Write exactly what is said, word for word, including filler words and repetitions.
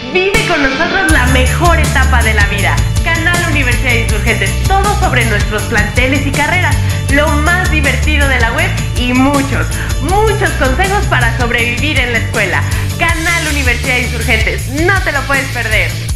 Vive con nosotros la mejor etapa de la vida. Canal Universidad de Insurgentes, todo sobre nuestros planteles y carreras, lo más divertido de la web y muchos, muchos consejos para sobrevivir en la escuela. Canal Universidad de Insurgentes, no te lo puedes perder.